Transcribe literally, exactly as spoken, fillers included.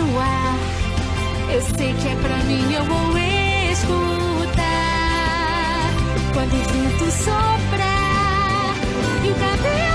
no ar. Eu sei que é pra mim, eu vou escutar. Quando o vento soprar e o cabelo